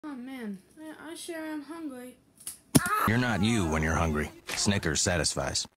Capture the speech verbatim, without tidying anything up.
Oh man, I, I sure am hungry. You're not you when you're hungry. Snickers satisfies.